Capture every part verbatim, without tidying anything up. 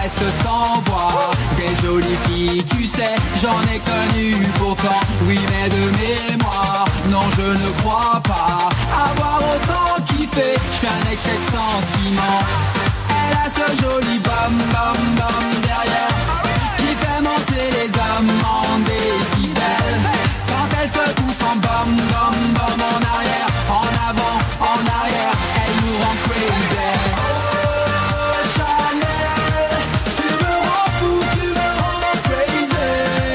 reste sans voix. Des jolies filles, tu sais, j'en ai connu pourtant. Oui, mais de mémoire, non, je ne crois pas avoir autant kiffé. J'fais un excès de sentiment. Elle a ce joli bam bam bam derrière qui fait monter les âmes des décibels. Quand elle se pousse en bam bam bam en arrière, en avant, en arrière, elle nous rend crazy. Oh Chanel, tu me rends fou, tu me rends crazy.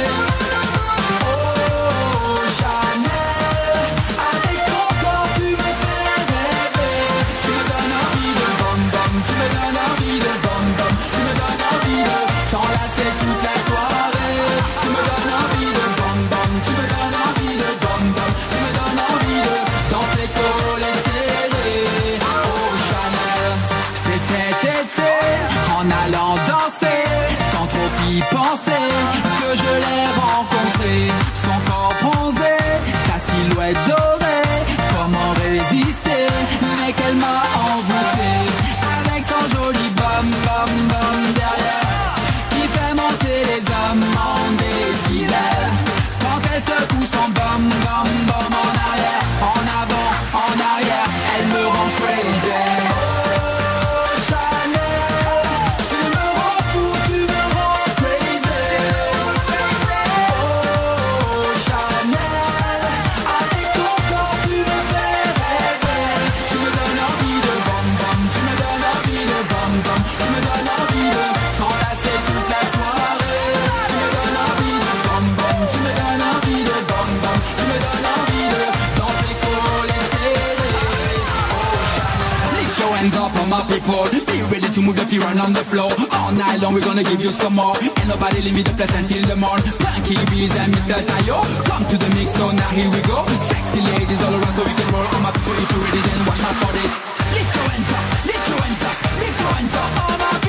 Oh Chanel, avec ton corps tu me fais rêver. Tu me donnes envie de bam bam, tu me donnes envie de bam bam, tu me donnes envie de t'enlacer toute la soirée. Tu me donnes envie de bam bam, tu me donnes envie de bam bam, tu me donnes envie de danser collés serrés. Oh Chanel, c'est cet été, en allant danser, sans trop y penser, que je l'ai rencontré. Son corps bronzé, sa silhouette dorée, comment résister, mais qu'elle m'a envoûté. Avec son joli bam bam bam derrière, qui fait monter les âmes en décibels. Quand elle se pousse en bam bam bam en arrière, en avant, en arrière, elle me rend crazy. Oh Chanel, tu me rends fou, tu me rends crazy. Oh Chanel, avec ton corps tu me fais rêver. Tu me donnes envie de bam bam, tu me donnes envie de bam bam, tu me donnes envie de t'enlacer toute la soirée. Tu me donnes envie de bam bam, tu me donnes envie de bam bam, tu me donnes envie de danser collés serrés. Oh Chanel, lift your hands up on my people, be ready to move your feet right on the floor. All night long we're gonna give you some more. Ain't nobody leave me the place until the morn. Funky Bees and Mister Tayo, come to the mix, so now here we go. Sexy ladies all around so we can roll. All my people, if you're ready then watch out for this. Lift your hands up, lift your hands up, lift your hands up, all my